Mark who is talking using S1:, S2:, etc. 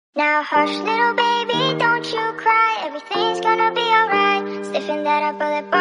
S1: Now hush little baby, don't you cry, everything's gonna be alright. Sniffing that up bullet